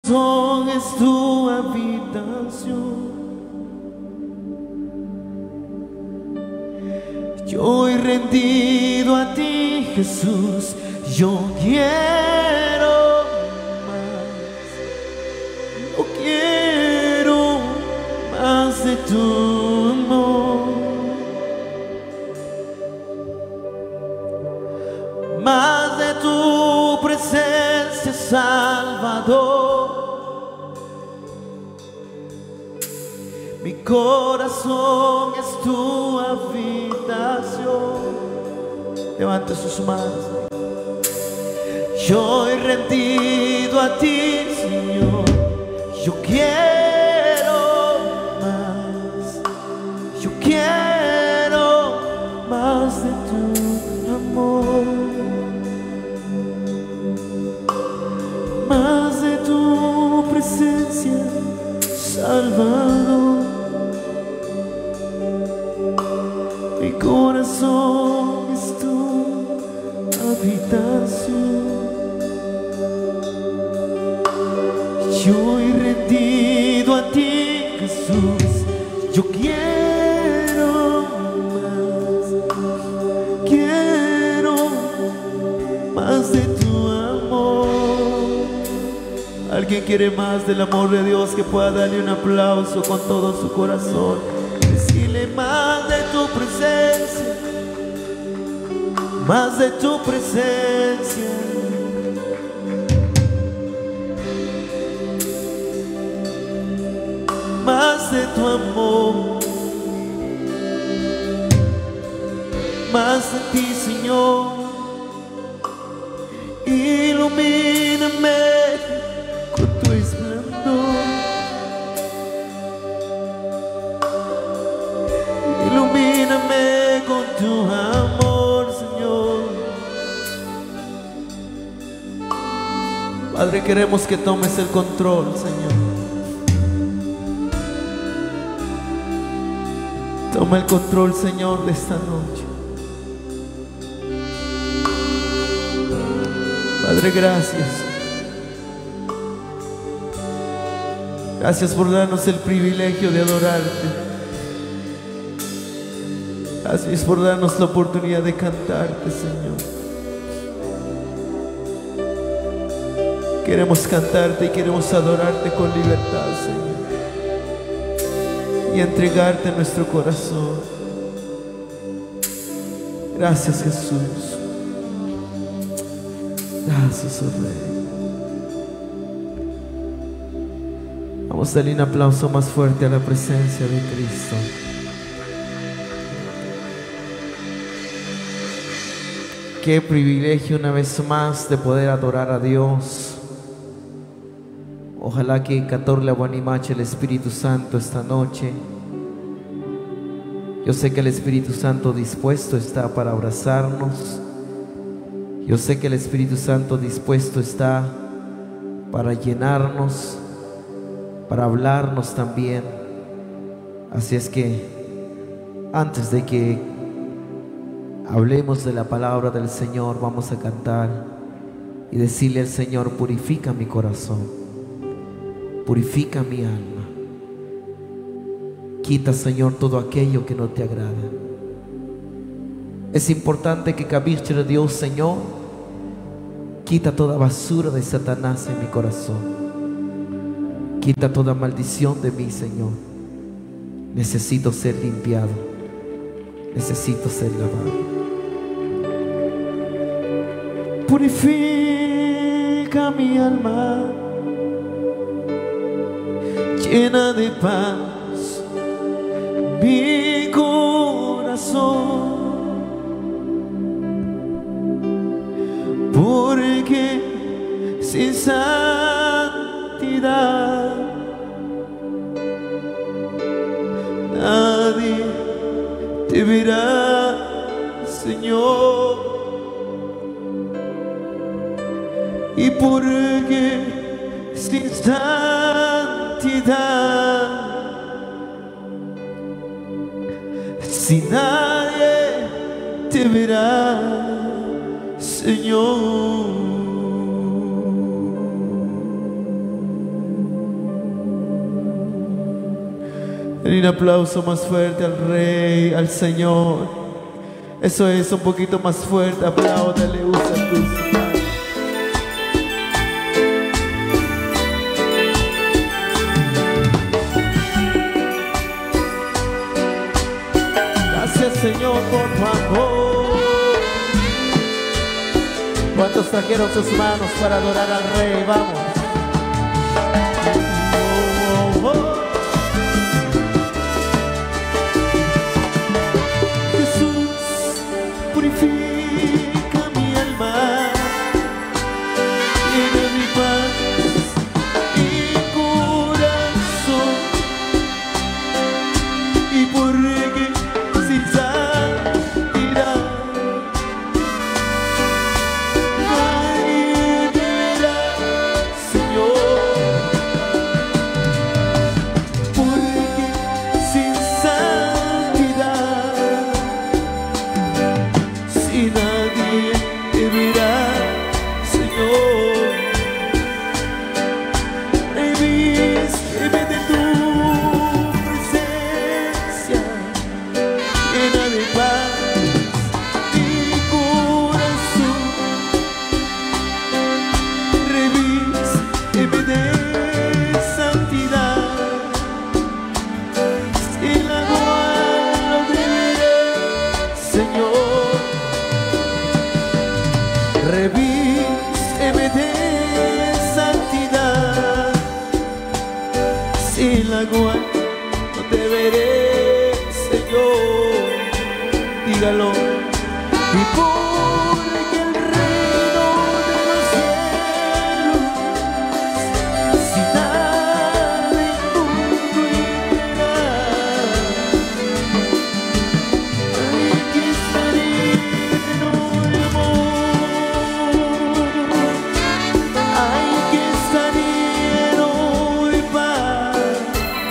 corazón es tu habitación. Yo he rendido a ti, Jesús. Yo quiero más. Yo quiero más de tu amor, más de tu presencia, Salvador. Mi corazón es tu habitación. Levante sus manos. Yo he rendido a ti, Señor. Yo quiero más. Yo quiero más de tu amor, más de tu presencia, Salvador. Mi corazón es tu habitación. Yo he rendido a ti, Jesús. Yo quiero más de tu amor. ¿Alguien quiere más del amor de Dios? Que pueda darle un aplauso con todo su corazón. Decirle más de tu presencia, más de tu presencia. Más de tu amor, más de ti, Señor. Ilumíname con tu esplendor. Ilumíname con tu amor, Señor. Padre, queremos que tomes el control, Señor. Toma el control, Señor, de esta noche. Padre, gracias. Gracias por darnos el privilegio de adorarte. Gracias por darnos la oportunidad de cantarte, Señor. Queremos cantarte y queremos adorarte con libertad, Señor, y entregarte nuestro corazón. Gracias, Jesús. Gracias, oh Rey. Vamos a darle un aplauso más fuerte a la presencia de Cristo. Qué privilegio una vez más de poder adorar a Dios. Ojalá que cantorle a Guanimache el Espíritu Santo esta noche. Yo sé que el Espíritu Santo dispuesto está para abrazarnos. Yo sé que el Espíritu Santo dispuesto está para llenarnos, para hablarnos también. Así es que antes de que hablemos de la palabra del Señor, vamos a cantar y decirle al Señor: purifica mi corazón, purifica mi alma. Quita, Señor, todo aquello que no te agrada. Es importante que cabiste de Dios, Señor. Quita toda basura de Satanás en mi corazón. Quita toda maldición de mí, Señor. Necesito ser limpiado. Necesito ser lavado. Purifica mi alma, llena de paz mi corazón, porque sin santidad nadie te verá, Señor. Y porque sin santidad si nadie te verá, Señor. Un aplauso más fuerte al Rey, al Señor. Eso es, un poquito más fuerte. Apláudale, usa tus manos. Gracias, Señor, por tu amor. ¿Cuántos trajeron sus manos para adorar al Rey? Vamos. Purifica mi alma, llena mi paz y corazón, y porque sin santidad nadie verá, Señor, porque sin santidad y nadie te verá, Señor. Revísteme de tu presencia, llena de paz mi corazón. Revísteme de santidad, sin la cual no te veré, Señor. Revísteme de santidad, sin la cual no te veré, Señor. Dígalo. Y porque el reino de los cielos, sin nada inmundo entrará. Hay que estar lleno de amor. Hay que estar lleno de paz.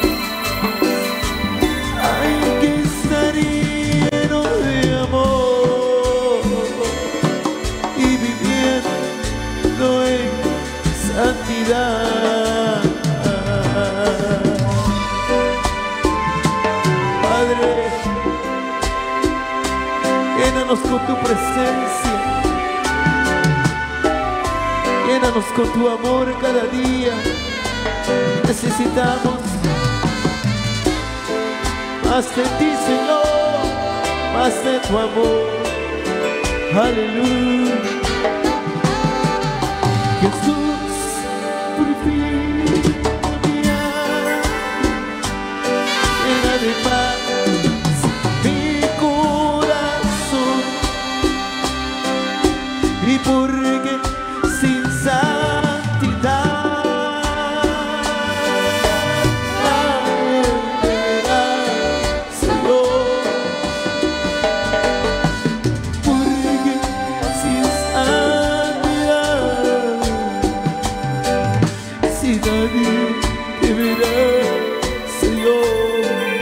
Hay que estar lleno de amor y viviendo en santidad. Padre, llénanos con tu presencia. Llénanos con tu amor cada día. Necesitamos más de ti, Señor, más de tu amor. Aleluya. Jesús, purifica mi alma, llena de paz mi corazón, y porque sin santidad nadie verá, Señor. Porque sin santidad, si nadie te verá, Señor.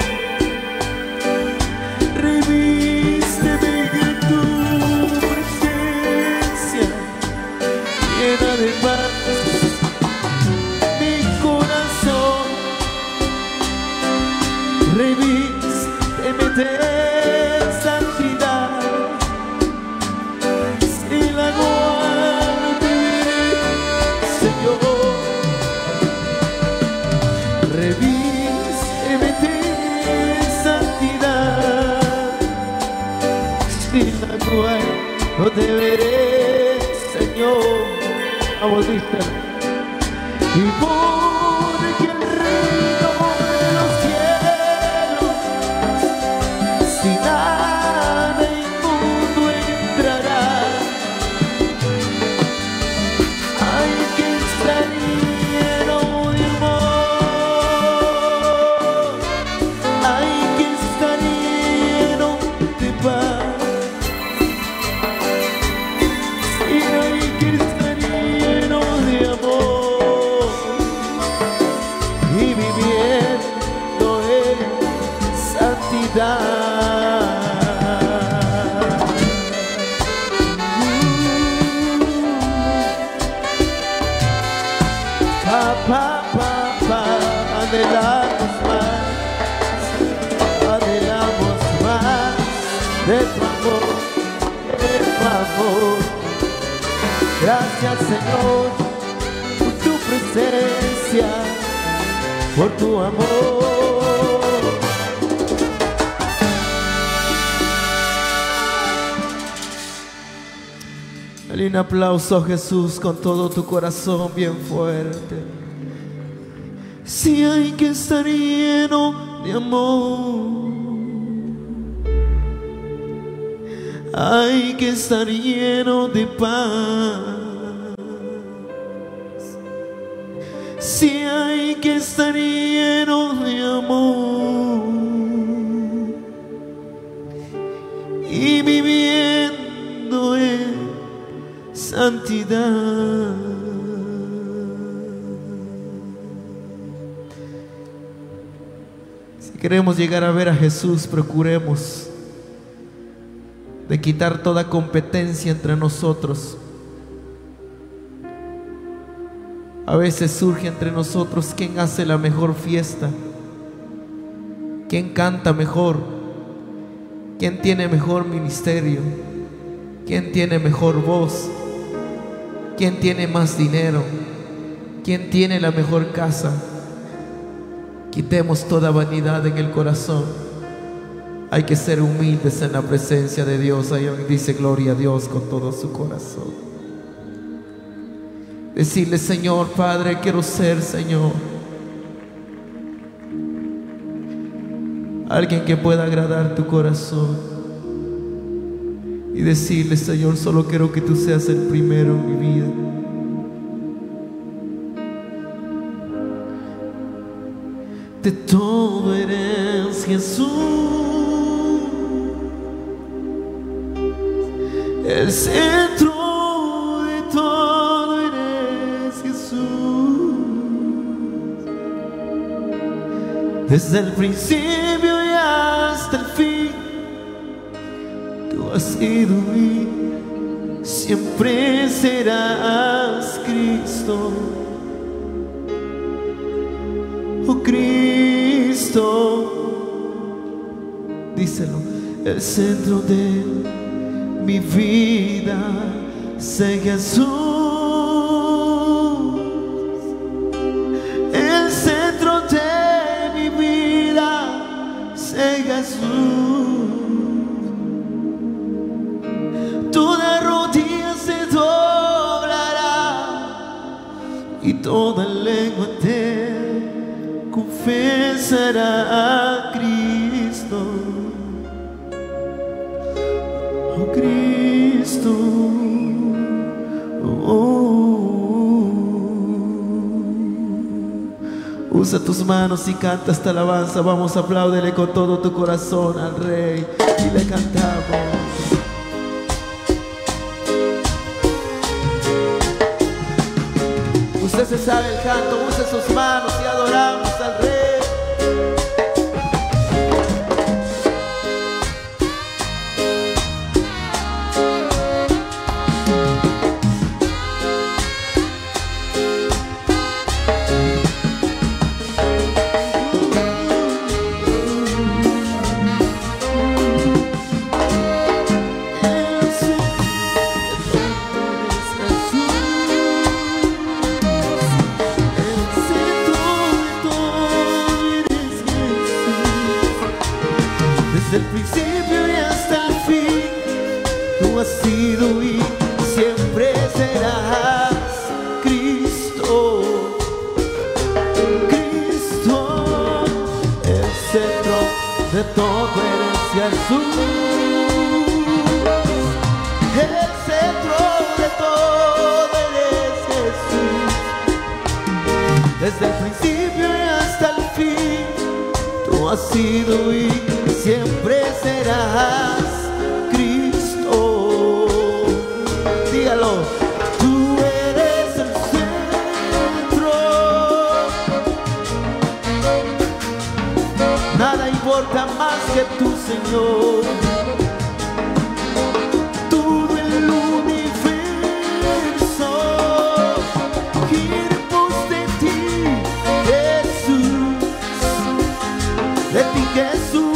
Revísteme de tu presencia, llena de paz mi corazón. Revísteme de santidad, sin la cual no te veré, Señor. Revísteme de santidad, sin la cual no te veré, Señor. Vamos, Víctor. Y porque el reino de los cielos, sin nada inmundo entrará. Hay que estar lleno de amor. Hay que estar lleno de paz. Y hay que estar lleno de amor y viviendo en santidad. Pa, pa, pa, pa, anhelamos más Gracias, Señor, por tu presencia, por tu amor. Dale un aplauso a Jesús con todo tu corazón bien fuerte. Si hay que estar lleno de amor, hay que estar lleno de paz. Si hay que estar lleno de amor y viviendo en santidad. Si queremos llegar a ver a Jesús, procuremos de quitar toda competencia entre nosotros. A veces surge entre nosotros quién hace la mejor fiesta, quién canta mejor, quién tiene mejor ministerio, quién tiene mejor voz, quién tiene más dinero, quién tiene la mejor casa. Quitemos toda vanidad en el corazón. Hay que ser humildes en la presencia de Dios. Ahí dice gloria a Dios con todo su corazón. Decirle: Señor, Padre, quiero ser, Señor, alguien que pueda agradar tu corazón. Y decirle: Señor, solo quiero que tú seas el primero en mi vida. De todo eres Jesús, el centro de todo eres Jesús. Desde el principio y hasta el fin, tú has sido y siempre serás Cristo. Oh Cristo, díselo, el centro de mi vida, sé Jesús, el centro de mi vida, sé Jesús. Toda rodilla se doblará y toda lengua te confesará a Cristo. Oh Cristo, usa tus manos y canta esta alabanza. Vamos, apláudele con todo tu corazón al Rey y le cantamos. Usted se sabe el canto, use sus manos y adoramos al Rey. Desde el principio y hasta el fin, tú has sido y siempre serás Cristo. Cristo, el centro de todo eres Jesús. El centro de todo eres Jesús. Desde el principio y hasta el fin, tú has sido y siempre serás Cristo. Dígalo, tú eres el centro. Nada importa más que tú, Señor. Todo el universo gira en pos de ti, Jesús. De ti, Jesús.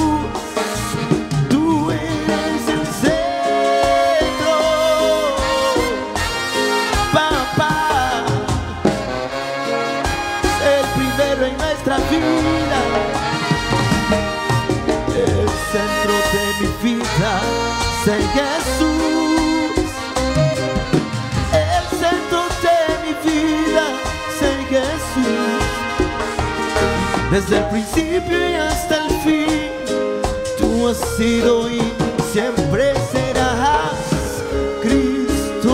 primero en nuestra vida. El centro de mi vida es Jesús. El centro de mi vida es Jesús. Desde el principio y hasta el fin, tú has sido y siempre serás Cristo.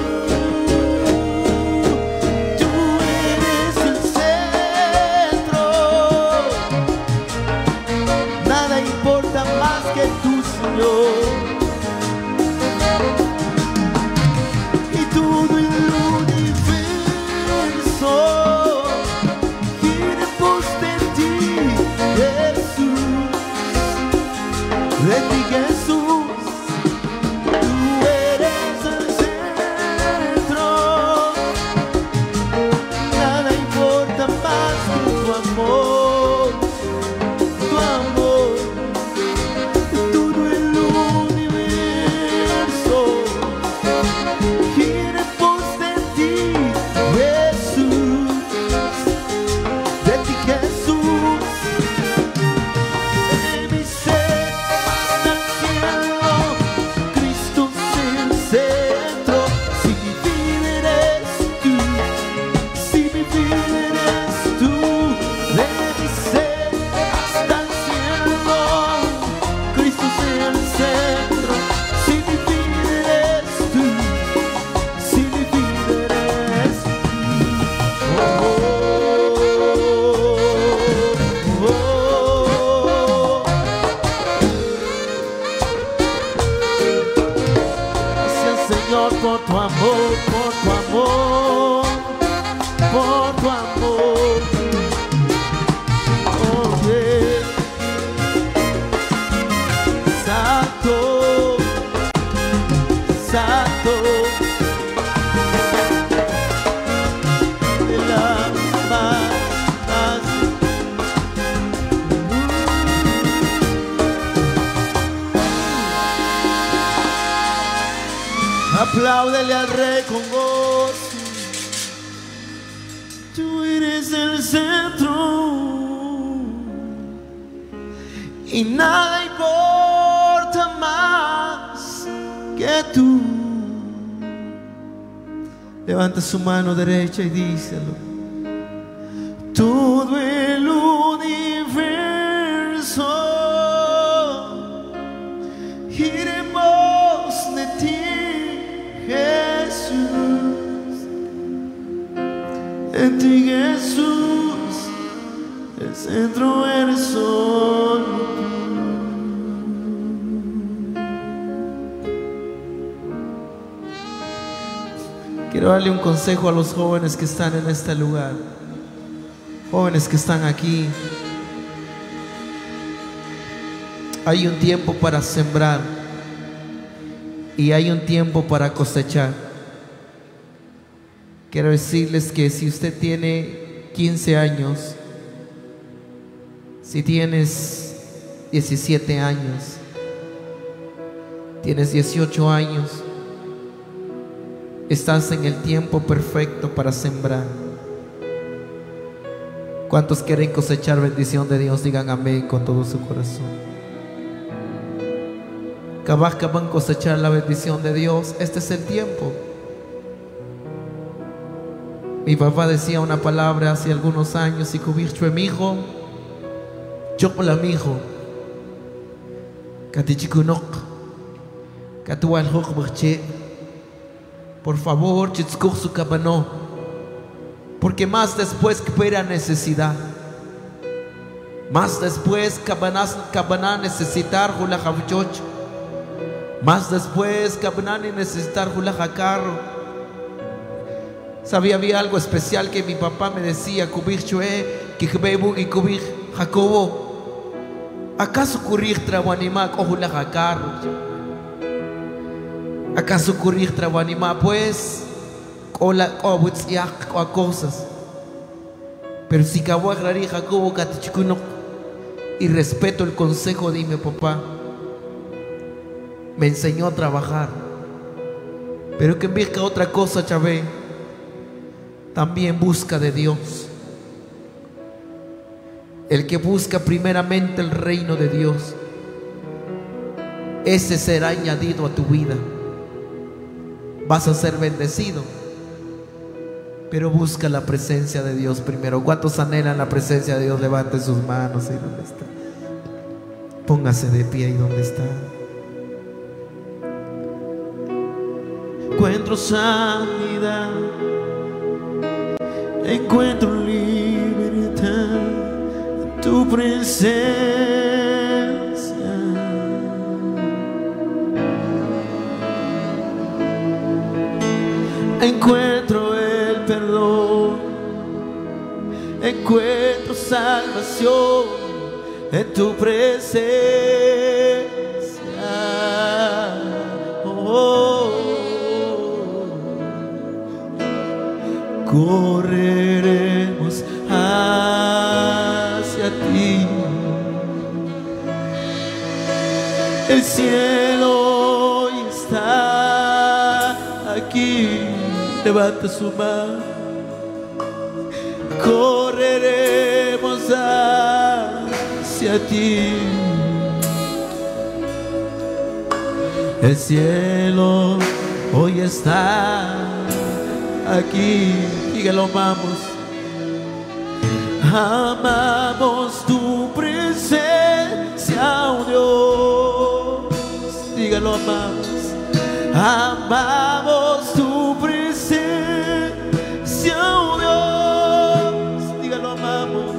Tú eres el centro. Nada importa más que tú, Señor. Y todo el universo gira en pos de ti, Jesús. De ti, Jesús. Tú eres el centro. Nada importa más que tu amor. Tu amor. Todo el universo gira en pos de ti, Jesús. De ti, Jesús. De mi ser hasta el cielo, Cristo es el centro. Si mi vida eres tú, si mi vida eres tú. De mi ser hasta el cielo, Cristo es el centro. Si mi vida eres tú, si mi vida eres tú. Gracias, Señor, por tu amor, por tu amor, por tu amor. Oh, yeah. Santo, Santo, el alma más. Apláudele al Rey con gozo. Tú eres el centro y nada importa más que tú. Levanta su mano derecha y díselo. Todo el universo gira en pos de ti, Jesús. En ti, Jesús, el centro eres solo tú. Quiero darle un consejo a los jóvenes que están en este lugar, jóvenes que están aquí. Hay un tiempo para sembrar y hay un tiempo para cosechar. Quiero decirles que si usted tiene 15 años, si tienes 17 años, tienes 18 años, estás en el tiempo perfecto para sembrar. ¿Cuántos quieren cosechar bendición de Dios? Digan amén con todo su corazón. Cabas que van a cosechar la bendición de Dios. Este es el tiempo. Mi papá decía una palabra hace algunos años: y cubircho mi hijo, chocola mi hijo, catichikunok, catual hokburche. Por favor, chitzkur su cabano, porque más después que pera necesidad, más después cabana necesitar hula javchoch, más después cabana necesitar hula jacarro. Sabía, había algo especial que mi papá me decía: cubir chue, que bebu y cubir jacobo. ¿Acaso currir trabanima o hula jacarro? ¿Acaso currir trabanima? Pues o cosas. Pero si cabo agrarí jacobo catichicuno y respeto el consejo de mi papá, me enseñó a trabajar. Pero que envíe otra cosa, Chávez, también busca de Dios. El que busca primeramente el reino de Dios, ese será añadido a tu vida. Vas a ser bendecido, pero busca la presencia de Dios primero. ¿Cuántos anhelan la presencia de Dios? Levante sus manos ahí donde está. Póngase de pie ahí donde está. Encuentro sanidad, encuentro libertad en tu presencia. Encuentro el perdón, encuentro salvación en tu presencia. Oh, correremos hacia ti. El cielo hoy está aquí. Levanta su mano. Correremos hacia ti. El cielo hoy está aquí. Dígalo, amamos. Amamos tu presencia, oh Dios. Dígalo, amamos. Amamos tu presencia, oh Dios. Dígalo, amamos.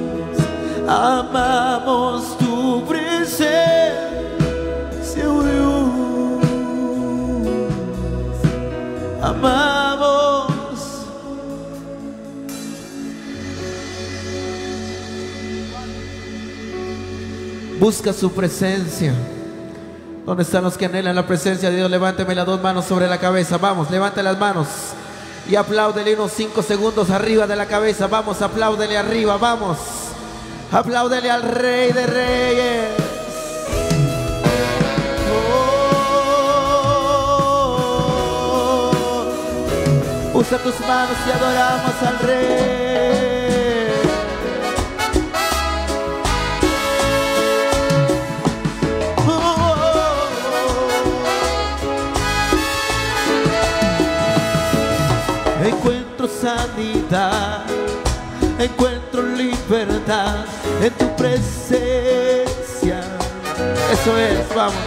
Amamos tu presencia, oh Dios. Amamos. Busca su presencia. ¿Dónde están los que anhelan la presencia de Dios? Levánteme las dos manos sobre la cabeza. Vamos, levante las manos y apláudele unos 5 segundos arriba de la cabeza. Vamos, apláudele arriba, vamos. Apláudele al Rey de Reyes. Oh, usa tus manos y adoramos al Rey. Encuentro sanidad, encuentro libertad en tu presencia. Eso es, vamos.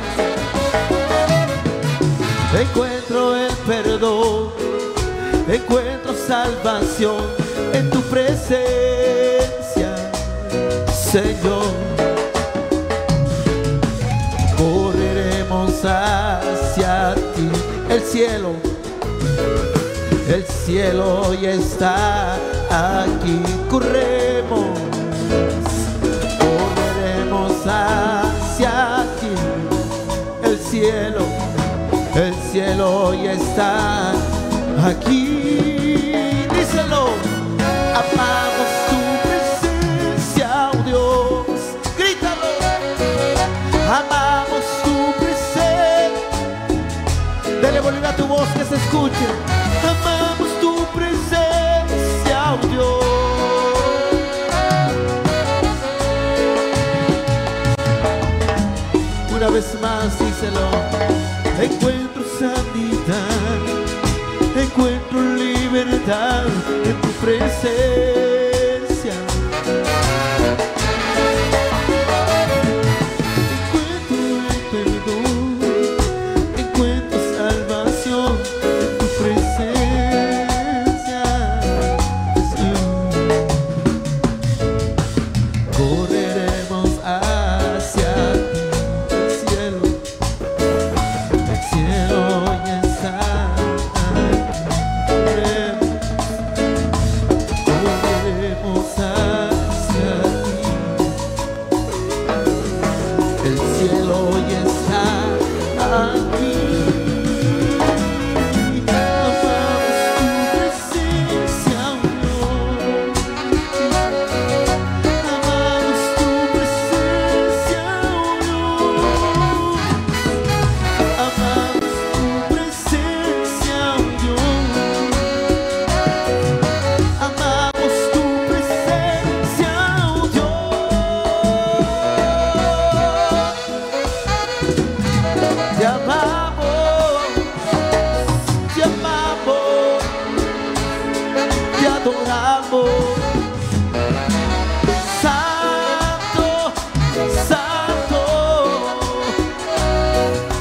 Encuentro el perdón, encuentro salvación en tu presencia, Señor. Correremos hacia ti. El cielo hoy está aquí. Correremos hacia ti. El cielo hoy está aquí. Díselo. Amamos tu presencia, oh Dios. Grítalo. Amamos tu presencia. Dele volumen a tu voz que se escuche. Amamos tu presencia, oh Dios. Una vez más, díselo. Encuentro sanidad, encuentro libertad en tu presencia. Encuentro el perdón, encuentro salvación en tu presencia. Correremos hacia ti. El cielo ya está aquí.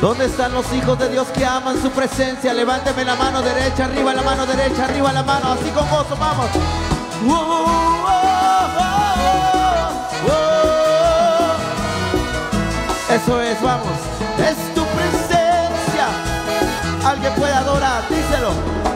¿Dónde están los hijos de Dios que aman su presencia? Levánteme la mano derecha, arriba la mano derecha, arriba la mano, así con gozo, vamos. Eso es, vamos. Es tu presencia. Alguien puede adorar, díselo.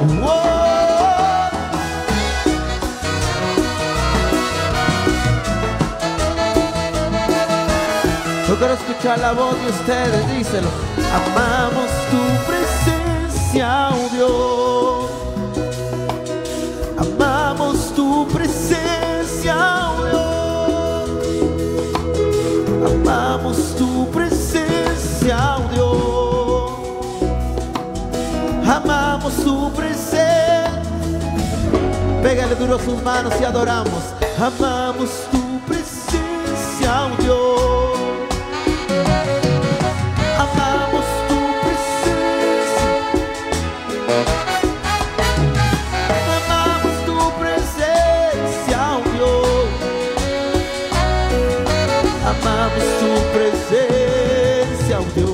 Yo quiero escuchar la voz de ustedes, díselo. Amamos tu presencia, oh Dios. Amamos tu presencia, oh Dios. Amamos tu presencia, oh Dios. Amamos tu presencia. Pégale duro sus manos y adoramos. Amamos tu presencia, oh Dios. Amamos tu presencia. Amamos tu presencia, oh Dios. Amamos tu presencia, oh Dios.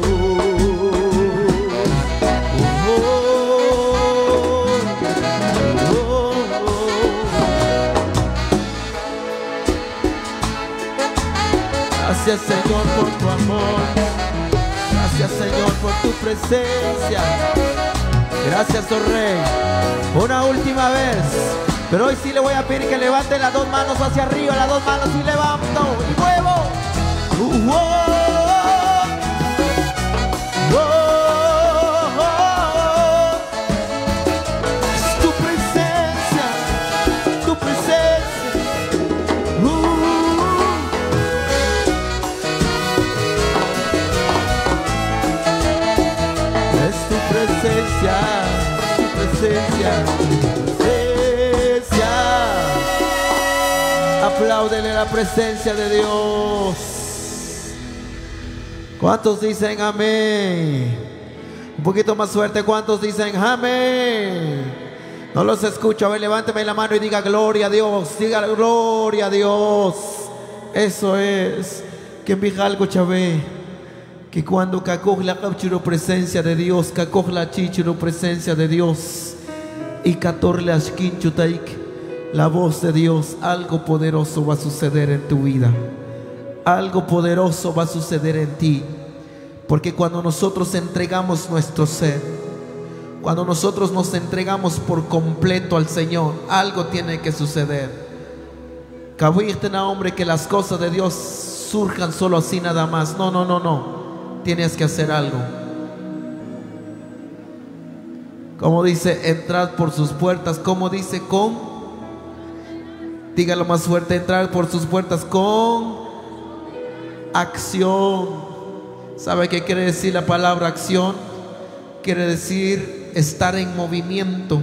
Gracias, Señor, por tu amor. Gracias, Señor, por tu presencia. Gracias, oh Rey. Una última vez. Pero hoy sí le voy a pedir que levante las dos manos hacia arriba. Las dos manos y levanto y muevo. Es tu presencia. Tu presencia. Es tu presencia, tu presencia, tu presencia. Apláudele la presencia de Dios. ¿Cuántos dicen amén? Un poquito más fuerte, ¿cuántos dicen amén? No los escucho, a ver, levánteme la mano y diga gloria a Dios, diga gloria a Dios. Eso es, que mi algo chavé. Que cuando cacoj la capchuro presencia de Dios, cacoj la chichuro presencia de Dios, y catorle ashkinchutaik, la voz de Dios, algo poderoso va a suceder en tu vida. Algo poderoso va a suceder en ti. Porque cuando nosotros entregamos nuestro ser, cuando nosotros nos entregamos por completo al Señor, algo tiene que suceder. Cabirte, hombre, que las cosas de Dios surjan solo así nada más. No, no, no, no. Tienes que hacer algo. Como dice, entrad por sus puertas. Como dice, dígalo más fuerte, entrar por sus puertas con acción. ¿Sabe qué quiere decir la palabra acción? Quiere decir estar en movimiento,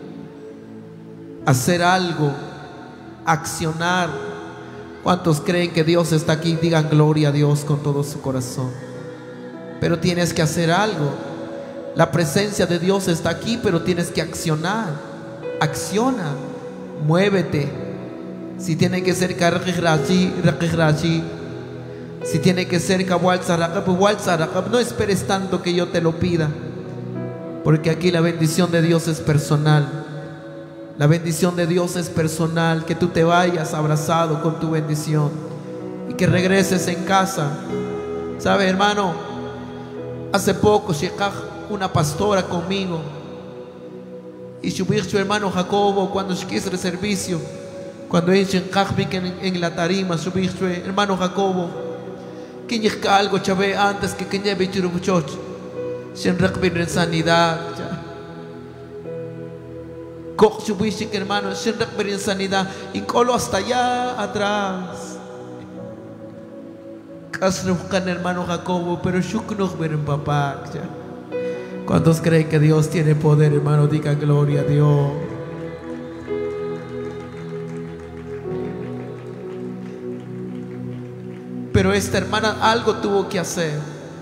hacer algo, accionar. ¿Cuántos creen que Dios está aquí? Digan gloria a Dios con todo su corazón. Pero tienes que hacer algo. La presencia de Dios está aquí, pero tienes que accionar. Acciona, muévete. Si tiene que ser raji, si tiene que ser no esperes tanto que yo te lo pida, porque aquí la bendición de Dios es personal. La bendición de Dios es personal. Que tú te vayas abrazado con tu bendición y que regreses en casa. ¿Sabe, hermano? Hace poco llegó una pastora conmigo y subir su hermano Jacobo cuando quiso el servicio. Cuando ella en la tarima, subir su hermano Jacobo, que llega algo chave antes que lleve churubuchoch, sin recibir sanidad. Coge subir hermano, sin recibir sanidad, y colo hasta allá atrás. Casi buscan hermano Jacobo, pero shuknuk ver en papá. ¿Cuántos creen que Dios tiene poder, hermano? Diga gloria a Dios. Pero esta hermana algo tuvo que hacer.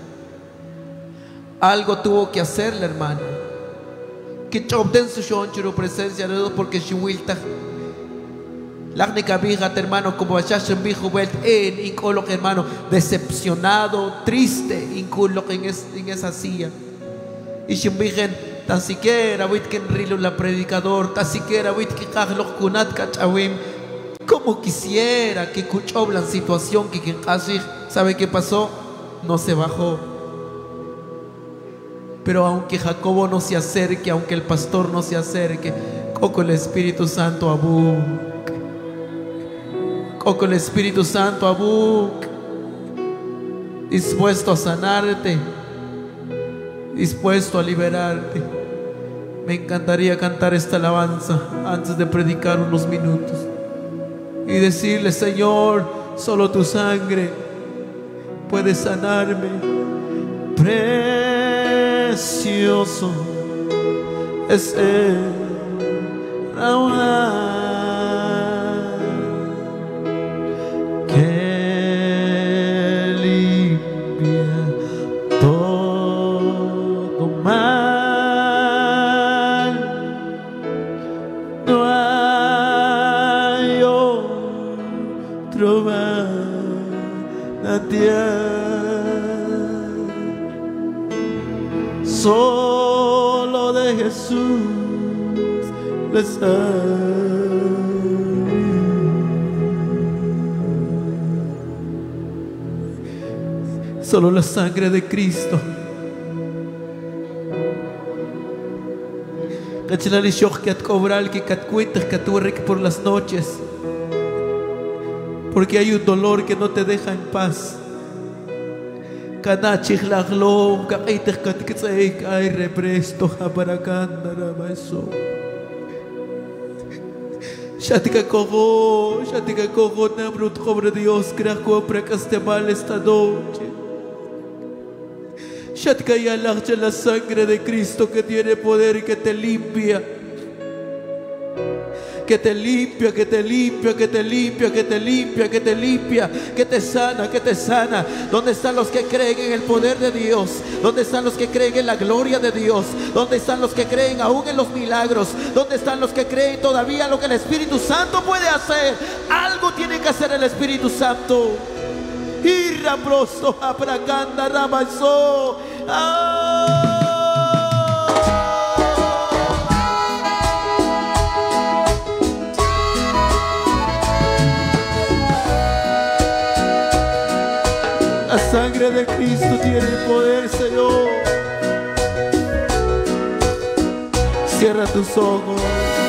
Algo tuvo que hacer la hermana. Que obten su presencia de Dios, porque Lagnica vija, hermano, como Ashashem vijo welt en incolo, hermano, decepcionado, triste, incolo en esa silla. Y si virgen, tan siquiera witken rilo la predicador, tan siquiera witken kajlo kunat kachawim. Como quisiera que escuchó la situación que quien ¿sabe qué pasó? No se bajó. Pero aunque Jacobo no se acerque, aunque el pastor no se acerque, con el Espíritu Santo abuk. Con el Espíritu Santo abuk. Dispuesto a sanarte, dispuesto a liberarte. Me encantaría cantar esta alabanza antes de predicar unos minutos y decirle: Señor, solo tu sangre puede sanarme. Precioso es el raudal que limpia todo mal. No hay otro manantial. Solo de Jesús la sangre. Solo la sangre de Cristo. Por las noches, porque hay un dolor que no te deja en paz. Kanachich laglom, kaitech katkitzeik, ay represto, habarakanda rabaso. Shatika kogo, nabrut cobre Dios, craco precaste mal esta noche. Shatika yalach la sangre de Cristo que tiene poder y que te limpia. Que te limpia, que te limpia, que te limpia, que te limpia, que te limpia, que te sana, que te sana. ¿Dónde están los que creen en el poder de Dios? ¿Dónde están los que creen en la gloria de Dios? ¿Dónde están los que creen aún en los milagros? ¿Dónde están los que creen todavía lo que el Espíritu Santo puede hacer? Algo tiene que hacer el Espíritu Santo. Y rabroso, apracanda, rabazo. La sangre de Cristo tiene poder, Señor. Cierra tus ojos.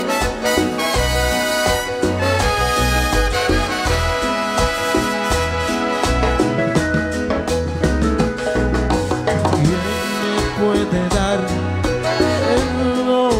¿Quién me puede dar perdón?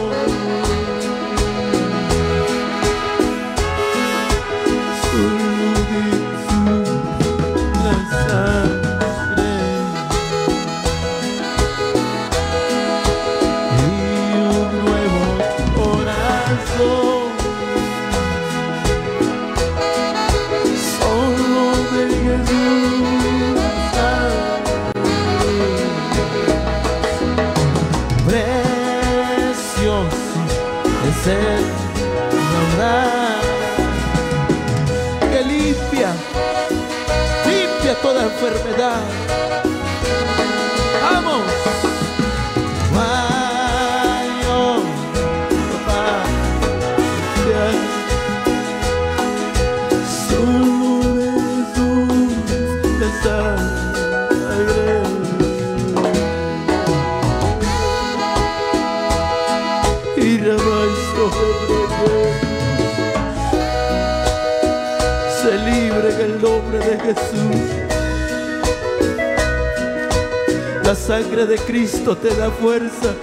Que limpia toda enfermedad. Vamos. Se libre en el nombre de Jesús. La sangre de Cristo te da fuerza.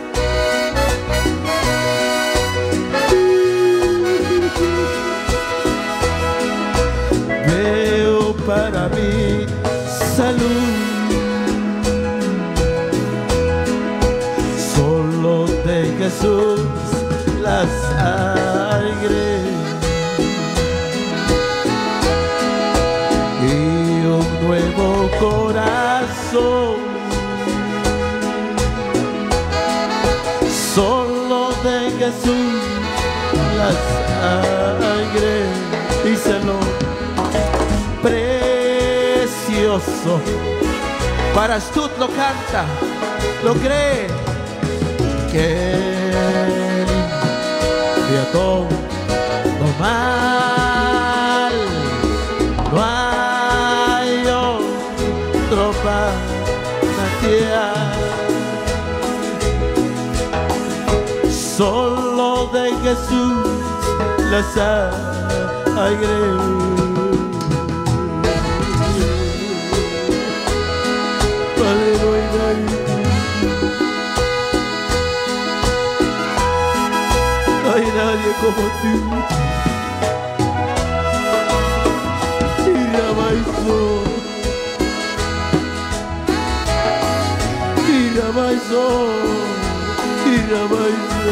Veo para mí salud. Solo de Jesús la sangre. Nuevo corazón, solo de Jesús la sangre. díselo. Precioso. Para Stut lo canta, lo cree. Que limpia todo mal. No hay otro manantial. Solo de Jesús la sangre. No hay nadie como tú. Irabaiso, Irabaiso, Irabaiso.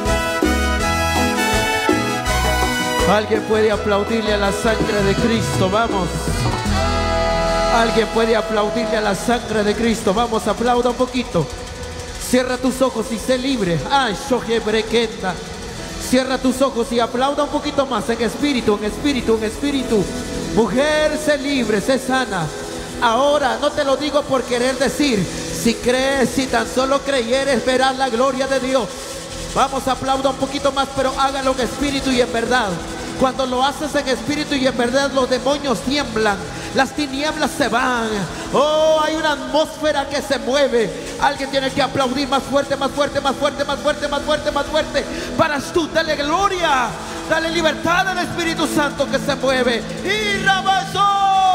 Alguien puede aplaudirle a la sangre de Cristo, vamos. Alguien puede aplaudirle a la sangre de Cristo, vamos, aplauda un poquito. Cierra tus ojos y sé libre. Ay, Shogebrekenda. Cierra tus ojos y aplauda un poquito más en espíritu, en espíritu, en espíritu. Mujer, sé libre, sé sana. Ahora no te lo digo por querer decir. Si crees, si tan solo creyeres, verás la gloria de Dios. Vamos, aplauda un poquito más, pero hágalo en espíritu y en verdad. Cuando lo haces en espíritu y en verdad, los demonios tiemblan, las tinieblas se van. Oh, hay una atmósfera que se mueve. Alguien tiene que aplaudir más fuerte, más fuerte, más fuerte, más fuerte, más fuerte, más fuerte. Para tú, dale gloria, dale libertad al Espíritu Santo que se mueve. Y rabazó.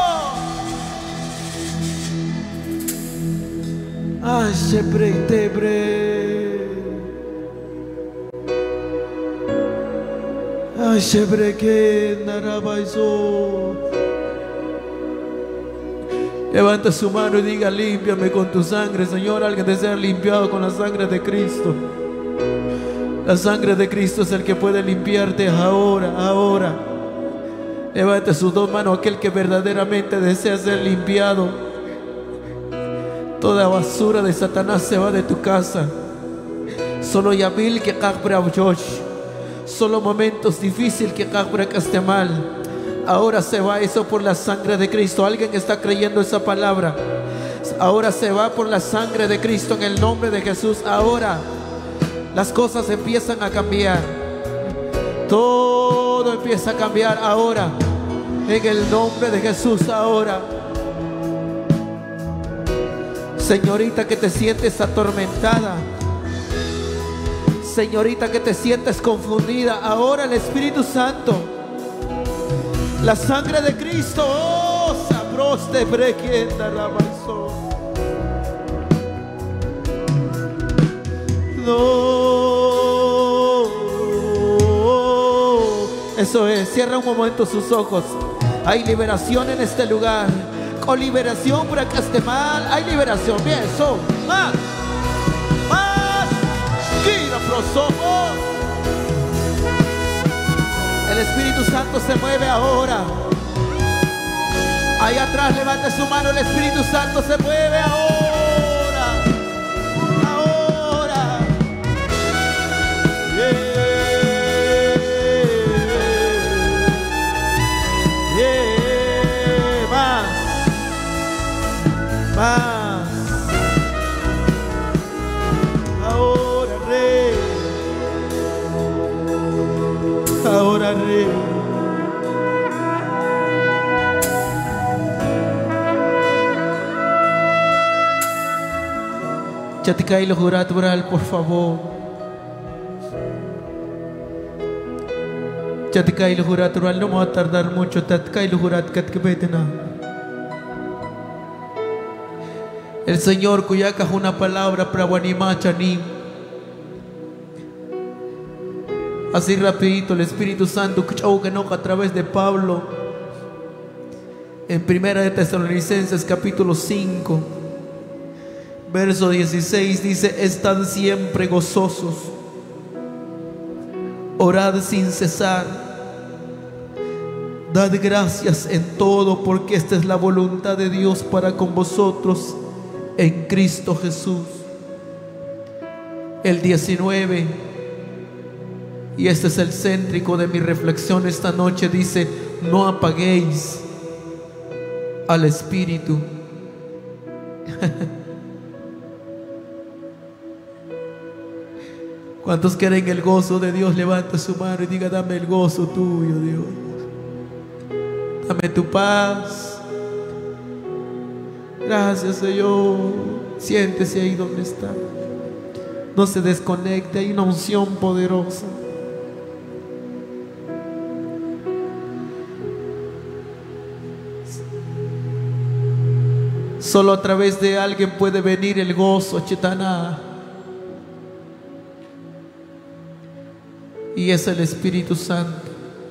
Ay, se pretebre. Ay, se breque, narabaizo. Levanta su mano y diga: límpiame con tu sangre, Señor. Alguien desea ser limpiado con la sangre de Cristo. La sangre de Cristo es el que puede limpiarte ahora, ahora. Levanta sus dos manos aquel que verdaderamente desea ser limpiado. Toda basura de Satanás se va de tu casa. Solo Yamil que Kabra Josh. Solo momentos difíciles que Kabra mal. Ahora se va eso por la sangre de Cristo. Alguien está creyendo esa palabra. Ahora se va por la sangre de Cristo en el nombre de Jesús. Ahora las cosas empiezan a cambiar. Todo empieza a cambiar ahora en el nombre de Jesús. Ahora, señorita que te sientes atormentada, señorita que te sientes confundida, ahora el Espíritu Santo, la sangre de Cristo, oh, sabroste brequenda la manzón. No, eso es. Cierra un momento sus ojos. Hay liberación en este lugar. Con liberación por acá esté mal. Hay liberación. Bien, eso. Más. Más. Gira prosomos. El Espíritu Santo se mueve ahora. Ahí atrás levante su mano. El Espíritu Santo se mueve ahora. Ahora. Yeah. Yeah. Más. Más. Ahora, Rey. Ahora, Rey. Chaticay lo jurat oral, por favor. Chaticay lo jurat oral, no me va a tardar mucho. Chaticay lo jurat katkebetena. El Señor cuyaca una palabra para Wanimachanim. Así rapidito el Espíritu Santo que no a través de Pablo en Primera de Tesalonicenses capítulo 5 verso 16 dice: estad siempre gozosos, orad sin cesar, dad gracias en todo, porque esta es la voluntad de Dios para con vosotros en Cristo Jesús. El 19, y este es el céntrico de mi reflexión esta noche, dice: no apaguéis al Espíritu. ¿Cuántos quieren el gozo de Dios? Levanta su mano y diga: dame el gozo tuyo, Dios. Dame tu paz. Gracias, Señor. Siéntese ahí donde está. No se desconecte, hay una unción poderosa. Solo a través de alguien puede venir el gozo, Chetana. Y es el Espíritu Santo.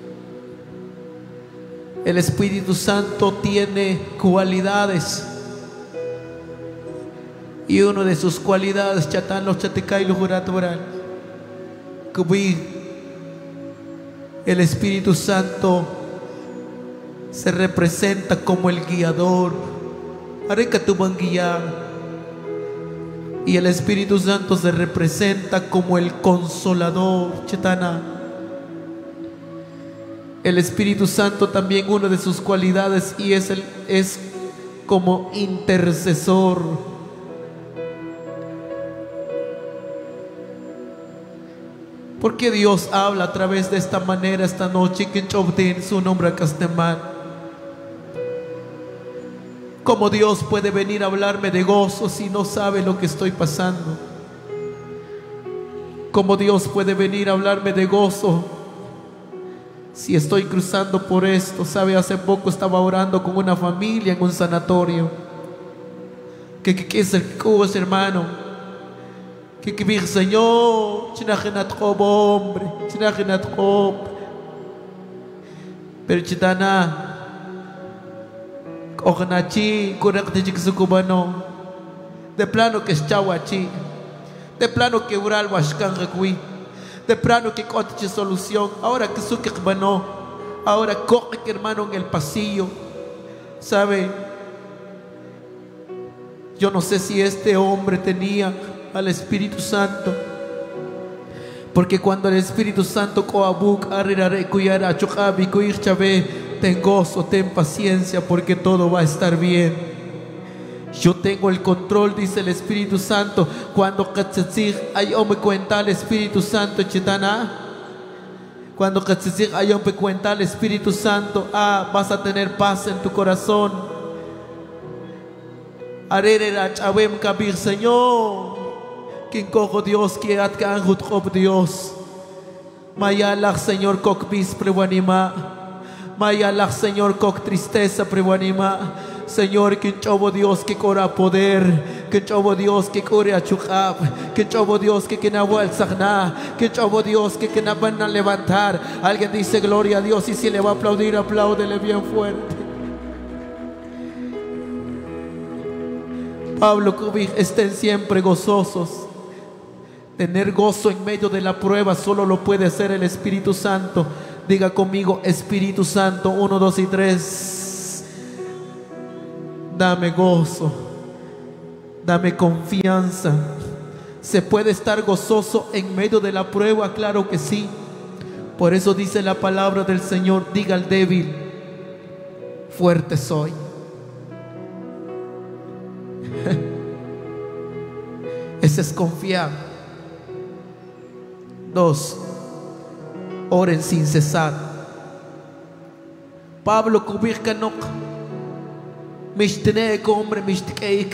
El Espíritu Santo tiene cualidades. Y una de sus cualidades, Chatán, los Chatekai, los Juratoral, el Espíritu Santo se representa como el guiador. Areca tu van guiar. Y el Espíritu Santo se representa como el consolador, Chetana. El Espíritu Santo también una de sus cualidades y es como intercesor. ¿Por qué Dios habla a través de esta manera esta noche? Que en su nombre a Castemán. ¿Cómo Dios puede venir a hablarme de gozo si no sabe lo que estoy pasando? ¿Cómo Dios puede venir a hablarme de gozo si estoy cruzando por esto? Sabe, hace poco estaba orando con una familia en un sanatorio. ¿Qué es el cubos, hermano? ¿Qué dice, Señor? Hombre, pero chitana. De plano que es chahuachi, de plano que ural washkan rekui, de plano que coche solución. Ahora que su que hermano, ahora coge que hermano en el pasillo. Sabe, yo no sé si este hombre tenía al Espíritu Santo, porque cuando el Espíritu Santo coabuk arrirare kuyara chokabi kuir chabe. Ten gozo, ten paciencia, porque todo va a estar bien. Yo tengo el control, dice el Espíritu Santo. Cuando hay me cuenta el Espíritu Santo, Chitana. Cuando hay me cuenta el Espíritu Santo, vas a tener paz en tu corazón. Arerera chabem kabir, Señor. Quien cojo Dios, que atkan hutkob Dios. Mayalach, Señor, kokbis prewanima. Mayalach, Señor, con tristeza, prewanima. Señor, que chobo Dios que cora poder, que chobo Dios que core a chukab, que chobo Dios que nahual sagna, que chobo Dios que na van a levantar. Alguien dice gloria a Dios, y si le va a aplaudir, apláudele bien fuerte. Pablo Kubich, estén siempre gozosos. Tener gozo en medio de la prueba solo lo puede hacer el Espíritu Santo. Diga conmigo: Espíritu Santo, 1, 2 y 3. Dame gozo, dame confianza. ¿Se puede estar gozoso en medio de la prueba? Claro que sí. Por eso dice la palabra del Señor: diga al débil, fuerte soy. Ese es confiar. 2. Oren sin cesar. Pablo kubir kanok mishtenek, hombre mishtekeik.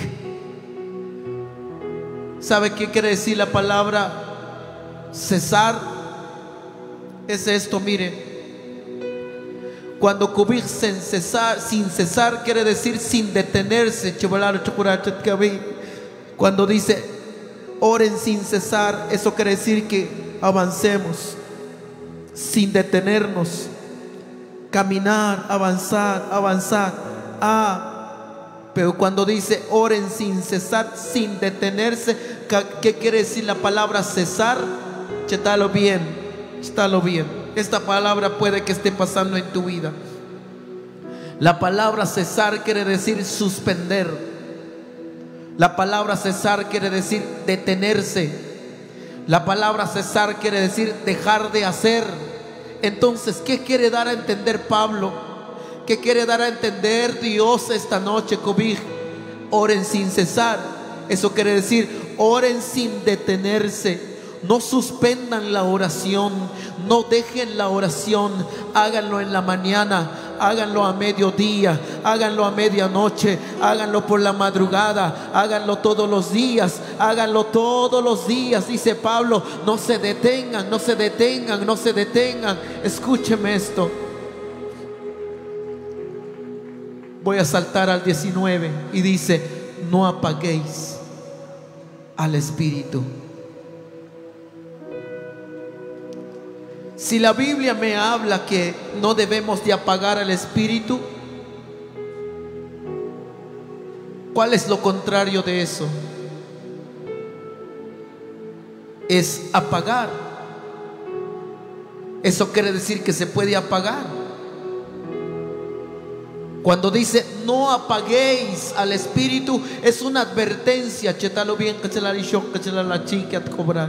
¿Sabe qué quiere decir la palabra cesar? Es esto, mire. Cuando kubir sin cesar quiere decir sin detenerse. Cuando dice oren sin cesar, eso quiere decir que avancemos sin detenernos, caminar, avanzar. Pero cuando dice oren sin cesar, sin detenerse, ¿qué quiere decir la palabra cesar? Chétalo bien. Esta palabra puede que esté pasando en tu vida. La palabra cesar quiere decir suspender. La palabra cesar quiere decir detenerse. La palabra cesar quiere decir dejar de hacer. Entonces, ¿qué quiere dar a entender Pablo? ¿Qué quiere dar a entender Dios esta noche, Cobij? Oren sin cesar. Eso quiere decir, oren sin detenerse. No suspendan la oración, no dejen la oración. Háganlo en la mañana, háganlo a mediodía, háganlo a medianoche, háganlo por la madrugada, háganlo todos los días, háganlo todos los días. Dice Pablo, no se detengan, no se detengan, no se detengan. Escúcheme esto. Voy a saltar al 19 y dice, no apaguéis al Espíritu. Si la Biblia me habla que no debemos de apagar al Espíritu, ¿cuál es lo contrario de eso? Es apagar. Eso quiere decir que se puede apagar. Cuando dice no apaguéis al Espíritu, es una advertencia. Chétalo bien, que se la dicho, que se la chica a cobrar.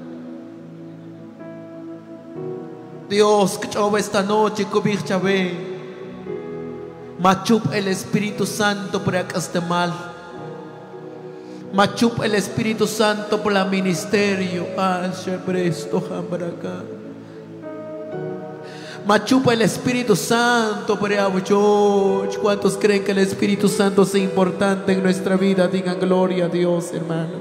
Dios, que chova esta noche, cobij chave. Machup el Espíritu Santo para que esté mal. Machup el Espíritu Santo por el ministerio. Machupa el Espíritu Santo para muchos. ¿Cuántos creen que el Espíritu Santo es importante en nuestra vida? Digan gloria a Dios, hermano.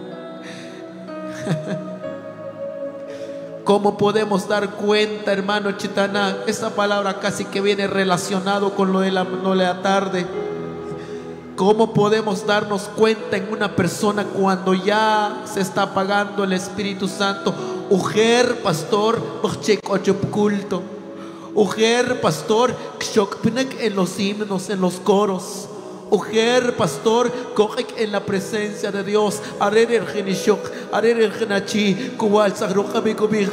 ¿Cómo podemos dar cuenta, hermano Chitaná? Esta palabra casi que viene relacionado con lo de la tarde. ¿Cómo podemos darnos cuenta en una persona cuando ya se está apagando el Espíritu Santo? Ujer, pastor, culto. Ujer, pastor, en los himnos, en los coros. Ujer, pastor, en la presencia de Dios. Arer el genishok, arer el genachi, kubal sagruja bikubi.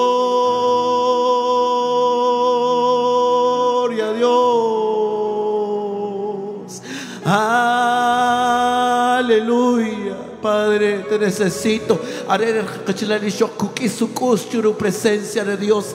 Gloria a Dios. Aleluya. Padre, te necesito. Tu presencia de Dios.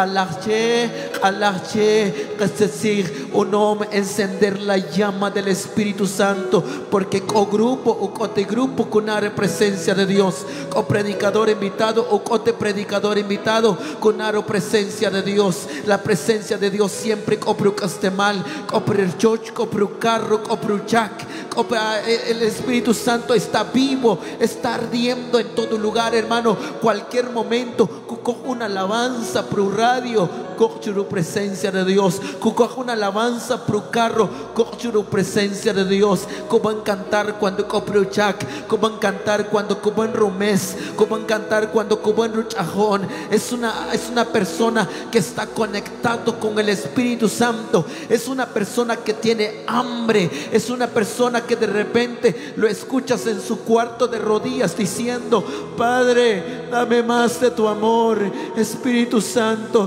Un hombre encender la llama del Espíritu Santo. Porque o grupo o cote grupo con la presencia de Dios. O predicador invitado o cote predicador invitado con la presencia de Dios. La presencia de Dios siempre copro castemal, copro el choch, copro el carro, copro el jack. El Espíritu Santo está vivo, está ardiendo en todo lugar, hermano. Cualquier momento, cojo una alabanza pro radio, cojo la presencia de Dios. Cojo una alabanza pro carro, cojo la presencia de Dios. Como van a cantar cuando copro el jack, como van a cantar cuando cobo en romés, como van a cantar cuando cobo en ruchajón. Es una persona que está conectado con el Espíritu Santo. Es una persona que tiene hambre. Es una persona que de repente lo escuchas en su cuarto de rodillas diciendo: Padre, dame más de tu amor. Espíritu Santo,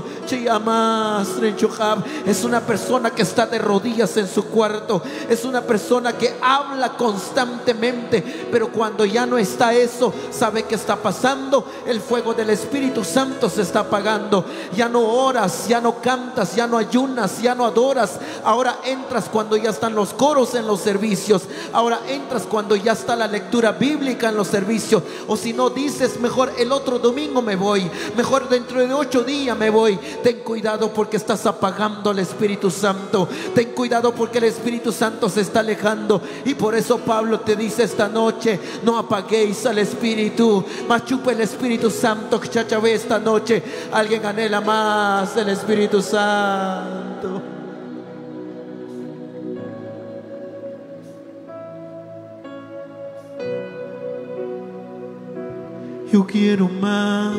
es una persona que está de rodillas en su cuarto. Es una persona que habla constantemente, pero cuando ya no está eso, sabe que está pasando. El fuego del Espíritu Santo se está apagando. Ya no oras, ya no cantas, ya no ayunas, ya no adoras. Ahora entras cuando ya están los coros en los servicios. Ahora entras cuando ya está la lectura bíblica en los servicios. O si no, dices: mejor el otro domingo me voy, mejor dentro de 8 días me voy. Ten cuidado porque estás apagando al Espíritu Santo. Ten cuidado porque el Espíritu Santo se está alejando. Y por eso Pablo te dice esta noche: no apaguéis al Espíritu. Machupa el Espíritu Santo. Chachave esta noche. Alguien anhela más del Espíritu Santo. Yo quiero más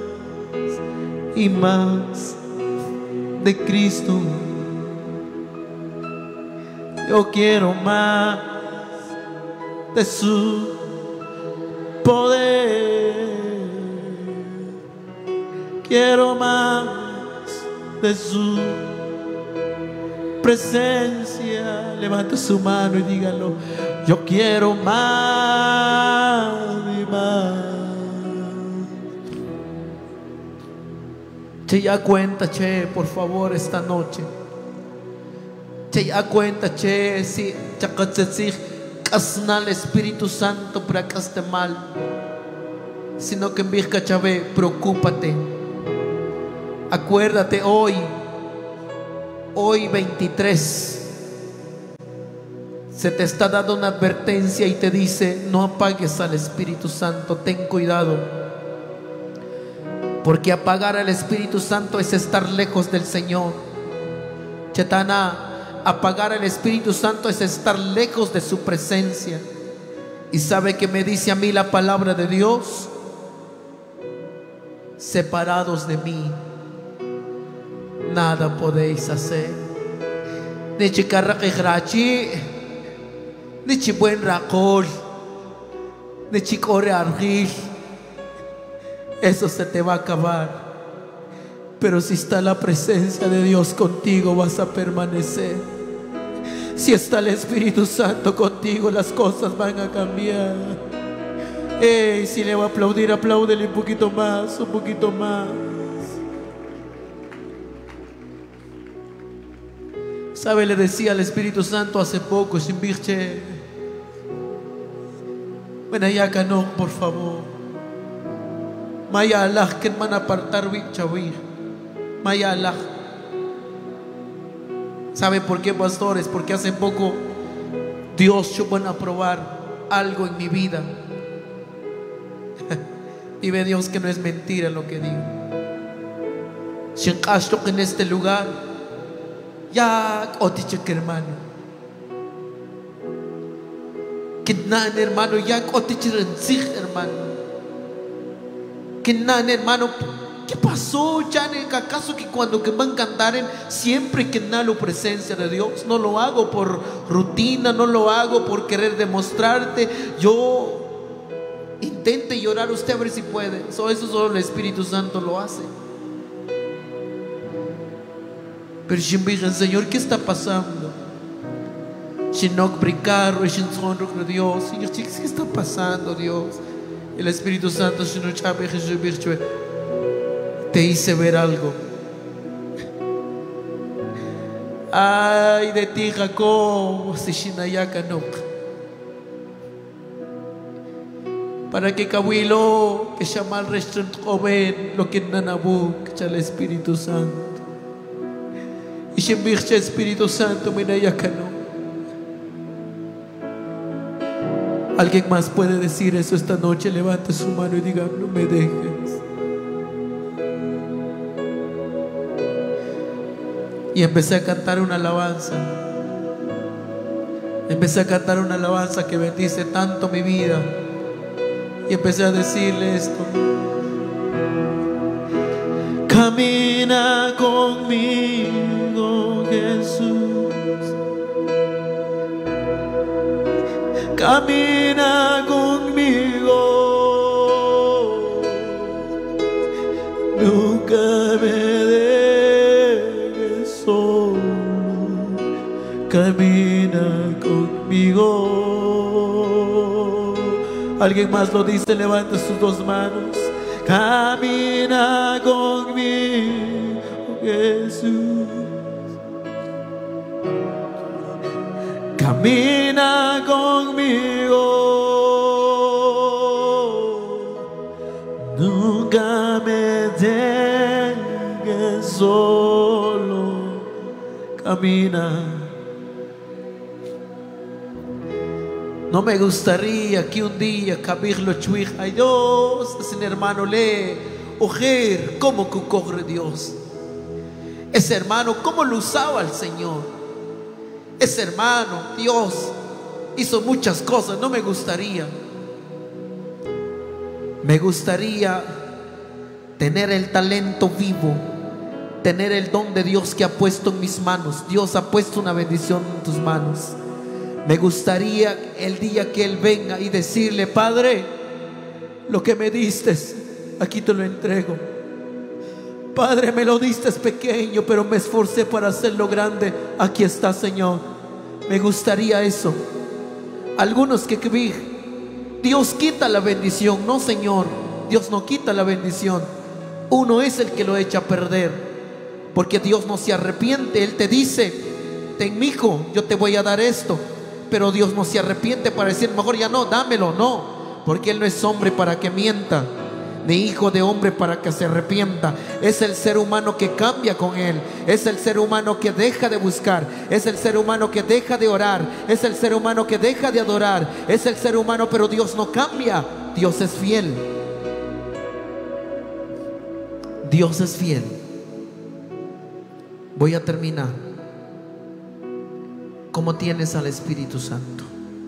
y más de Cristo. Yo quiero más de su poder. Quiero más de su presencia. Levante su mano y dígalo: yo quiero más y más. Che, ya cuenta, che, por favor, esta noche. Che a cuenta che si chakatsetsig kasnal Espíritu Santo para que esté mal, sino que en Virga Chave, preocúpate. Acuérdate hoy 23 se te está dando una advertencia y te dice: no apagues al Espíritu Santo, ten cuidado, porque apagar al Espíritu Santo es estar lejos del Señor. Chetana, apagar al Espíritu Santo es estar lejos de su presencia. Y sabe que me dice a mí la palabra de Dios: separados de mí nada podéis hacer. Ni chicarraquirachi, ni chibuen racol, ni chicore argil. Eso se te va a acabar. Pero si está la presencia de Dios contigo, vas a permanecer. Si está el Espíritu Santo contigo, las cosas van a cambiar. Si le va a aplaudir, apláudele un poquito más, un poquito más. ¿Sabe? Le decía al Espíritu Santo hace poco, Shimbiche, ven allá, Cano, por favor. Maya Allah, que van a apartar Wichawir. Maya Allah. ¿Sabe por qué, pastores? Porque hace poco Dios yo van a probar algo en mi vida. Y ve Dios que no es mentira lo que digo. En este lugar ya otichek, hermano. Kinan, hermano, ya otichek, hermano. Kinan, hermano, ¿qué pasó? Ya, ¿acaso que cuando que van a cantar siempre que na la presencia de Dios? No lo hago por rutina, no lo hago por querer demostrarte. Yo intente llorar usted a ver si puede. Eso solo el Espíritu Santo lo hace. Pero Señor, ¿qué está pasando? Dios, ¿qué está pasando, Dios? El Espíritu Santo te hice ver algo. Ay de ti, Jacob, para que Cabuilo, que llama al restaurante joven, lo que Nanabú, que el Espíritu Santo. Y Shembirche, Espíritu Santo, Minayakano. Alguien más puede decir eso esta noche. Levante su mano y diga: no me dejes. Y empecé a cantar una alabanza. Empecé a cantar una alabanza que bendice tanto mi vida. Y empecé a decirle esto: camina conmigo, Jesús. Camina conmigo. Nunca me dejes solo. Camina conmigo. Alguien más lo dice, levante sus dos manos. Camina conmigo, Jesús. Camina conmigo. Nunca me dejes solo. Camina. No me gustaría que un día cabirlo chuij, ay Dios, ese hermano lee, ojer, cómo que corre Dios. Ese hermano, cómo lo usaba el Señor. Ese hermano, Dios, hizo muchas cosas. No me gustaría. Me gustaría tener el talento vivo, tener el don de Dios que ha puesto en mis manos. Dios ha puesto una bendición en tus manos. Me gustaría el día que Él venga y decirle: Padre, lo que me diste, aquí te lo entrego. Padre, me lo diste pequeño, pero me esforcé para hacerlo grande. Aquí está, Señor. Me gustaría eso. Algunos que Dios quita la bendición. No, Señor, Dios no quita la bendición. Uno es el que lo echa a perder, porque Dios no se arrepiente. Él te dice: ten, mijo, yo te voy a dar esto. Pero Dios no se arrepiente para decir, mejor ya no, dámelo. No, porque Él no es hombre para que mienta, ni hijo de hombre para que se arrepienta. Es el ser humano que cambia con Él. Es el ser humano que deja de buscar. Es el ser humano que deja de orar. Es el ser humano que deja de adorar. Es el ser humano, pero Dios no cambia. Dios es fiel. Dios es fiel. Voy a terminar. ¿Cómo tienes al Espíritu Santo?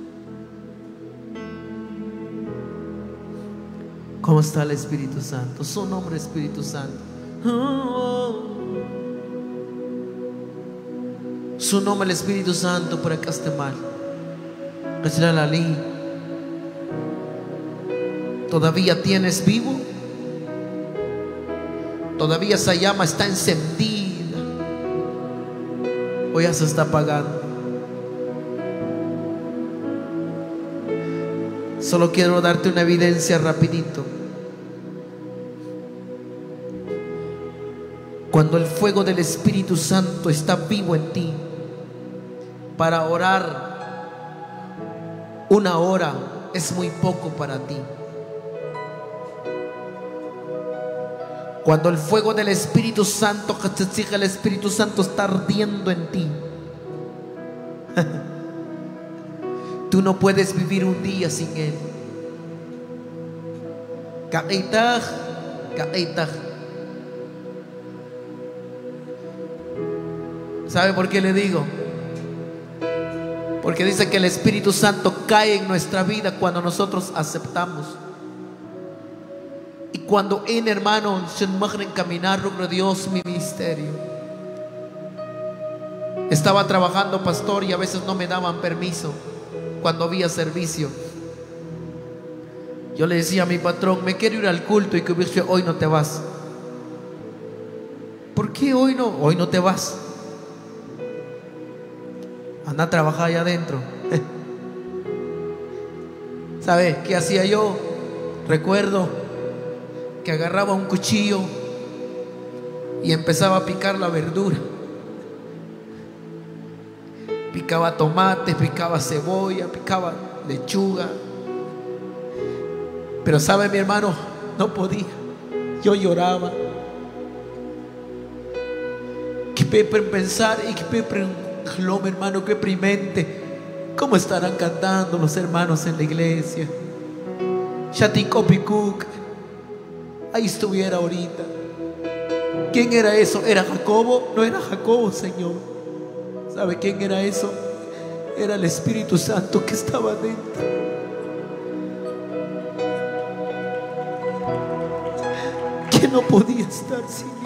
¿Cómo está el Espíritu Santo? Su nombre, Espíritu Santo. Su nombre, el Espíritu Santo, para que esté mal. ¿Todavía tienes vivo? ¿Todavía esa llama está encendida? ¿O ya se está apagando? Solo quiero darte una evidencia rapidito. Cuando el fuego del Espíritu Santo está vivo en ti, para orar 1 hora es muy poco para ti. Cuando el fuego del Espíritu Santo, que te exige el Espíritu Santo, está ardiendo en ti, tú no puedes vivir un día sin Él. ¿Sabe por qué le digo? Porque dice que el Espíritu Santo cae en nuestra vida cuando nosotros aceptamos. Y cuando en hermano se nos encaminar a Dios mi ministerio. Estaba trabajando, pastor, y a veces no me daban permiso cuando había servicio. Yo le decía a mi patrón, me quiero ir al culto, y que me dice, hoy no te vas. ¿Por qué hoy no? Hoy no te vas. Anda a trabajar allá adentro. ¿Sabe qué hacía yo? Recuerdo que agarraba un cuchillo y empezaba a picar la verdura. Picaba tomate, picaba cebolla, picaba lechuga. Pero sabe, mi hermano, no podía. Yo lloraba. Que pepe pensar y que pepe, mi hermano, que primente. ¿Cómo estarán cantando los hermanos en la iglesia? Shatikopikuk. Ahí estuviera ahorita. ¿Quién era eso? ¿Era Jacobo? No era Jacobo, Señor. ¿Sabe quién era eso? Era el Espíritu Santo que estaba dentro. Que no podía estar sin Él.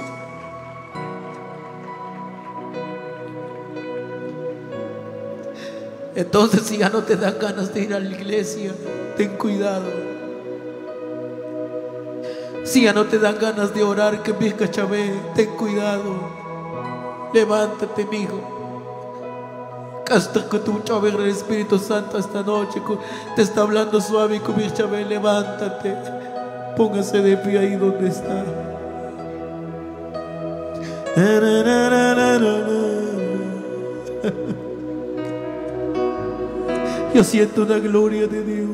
Entonces, si ya no te dan ganas de ir a la iglesia, ten cuidado. Si ya no te dan ganas de orar, que pica Chabé, ten cuidado. Levántate, mi hijo. Hasta que tu Chabé, el Espíritu Santo, esta noche te está hablando suave, y Chabé, levántate. Póngase de pie ahí donde está. Yo siento la gloria de Dios.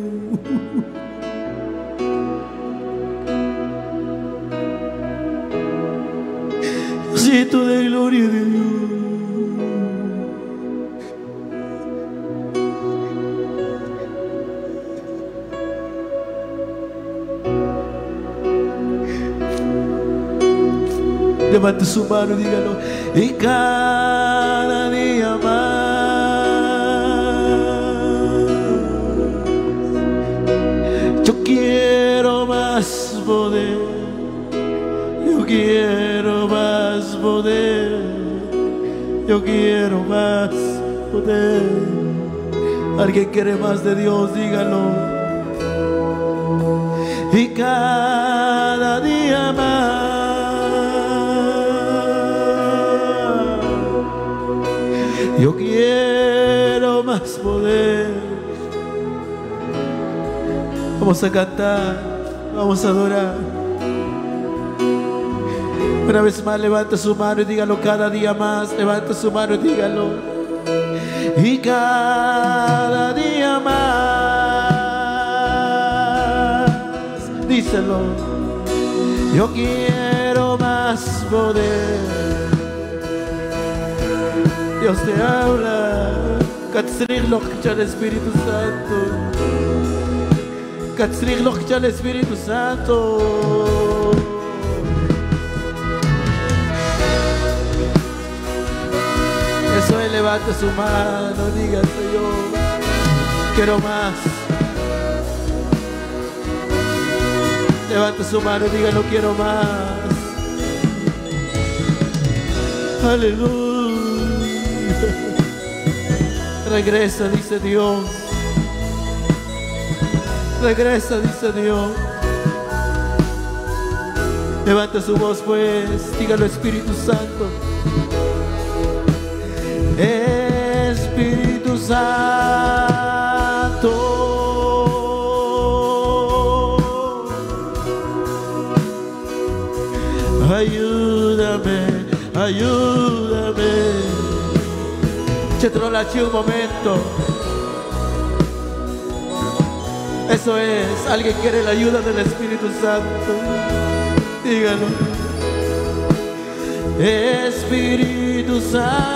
Yo siento la gloria de Dios. Levante su mano y dígalo. Y cada día más yo quiero más poder. Yo quiero más poder. Yo quiero más poder. ¿Alguien quiere más de Dios? Dígalo. Y cada día más yo quiero más poder. Vamos a cantar, vamos a adorar. Una vez más, levante su mano y dígalo cada día más. Levante su mano y dígalo. y cada día más. Díselo. Yo quiero más poder. Dios te habla. Katzrich loch el Espíritu Santo. Katzrich loch el Espíritu Santo. Eso es, levante su mano, diga: Señor, quiero más. Levante su mano y diga: no quiero más. Aleluya. Regresa, dice Dios. Regresa, dice Dios. Levante su voz, pues, dígalo: Espíritu Santo. Espíritu Santo, ayúdame, ayúdame. Chetrolachi un momento. Eso es, alguien quiere la ayuda del Espíritu Santo. Dígalo. Espíritu Santo.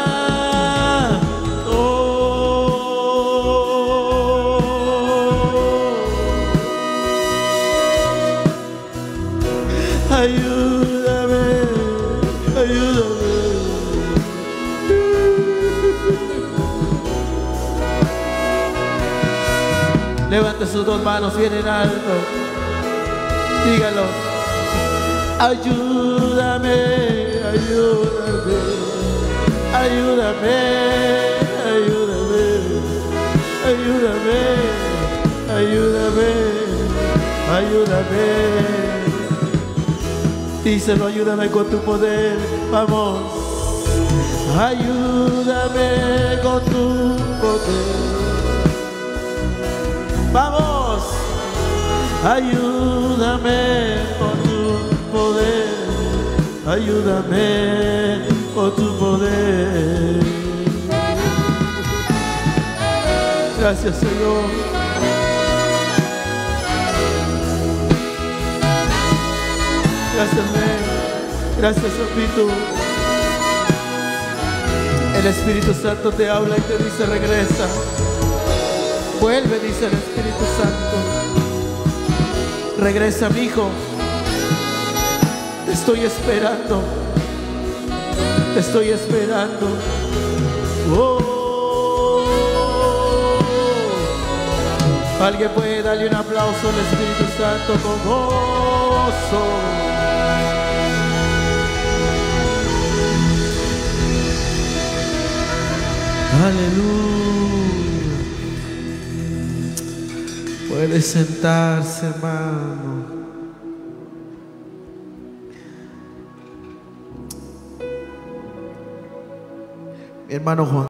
Ayúdame, ayúdame. Levante sus dos manos bien en alto. Dígalo. Ayúdame, ayúdame, ayúdame, ayúdame, ayúdame, ayúdame, ayúdame. Díselo: ayúdame con tu poder. Vamos. Ayúdame con tu poder. Vamos. Ayúdame con tu poder. Ayúdame con tu poder. Gracias, Señor. Gracias, Rey. Gracias, Papito. El Espíritu Santo te habla y te dice: regresa. Vuelve, dice el Espíritu Santo. Regresa, mi hijo. Te estoy esperando. Te estoy esperando. Oh. Alguien puede darle un aplauso al Espíritu Santo con gozo. Aleluya. Puede sentarse, hermano. Mi hermano Juan.